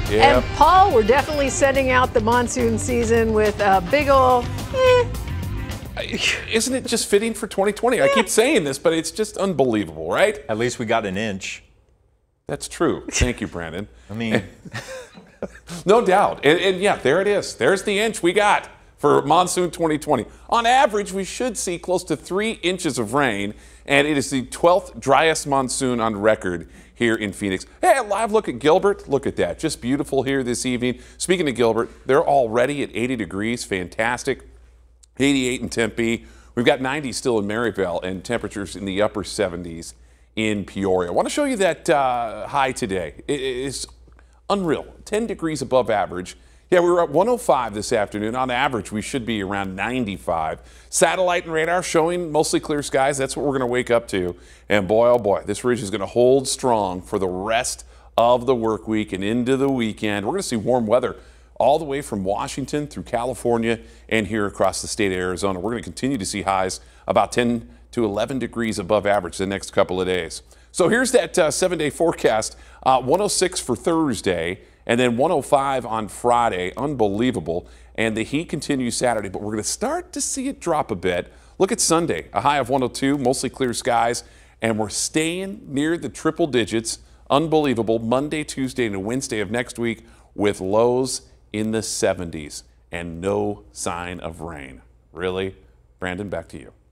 And Paul, we're definitely setting out the monsoon season with a big ol' Isn't it just fitting for 2020? I keep saying this, but it's just unbelievable, right? At least we got an inch. That's true. Thank you, Brandon. I mean, no doubt. And yeah, there it is. There's the inch we got for monsoon 2020. On average, we should see close to 3 inches of rain, and it is the 12th driest monsoon on record here in Phoenix. Hey, a live look at Gilbert. Look at that. Just beautiful here this evening. Speaking of Gilbert, they're already at 80 degrees. Fantastic. 88 in Tempe. We've got 90 still in Maryvale and temperatures in the upper 70s in Peoria. I want to show you that high today. It is unreal. 10 degrees above average. Yeah, we were at 105 this afternoon. On average, we should be around 95. Satellite and radar showing mostly clear skies. That's what we're going to wake up to. And boy, oh boy, this ridge is going to hold strong for the rest of the work week and into the weekend. We're going to see warm weather all the way from Washington through California and here across the state of Arizona. We're going to continue to see highs about 10 to 11 degrees above average the next couple of days. So here's that 7-day forecast. 106 for Thursday and then 105 on Friday. Unbelievable. And the heat continues Saturday, but we're going to start to see it drop a bit. Look at Sunday, a high of 102, mostly clear skies, and we're staying near the triple digits. Unbelievable. Monday, Tuesday, and Wednesday of next week with lows in the 70s and no sign of rain. Really? Brandon, back to you.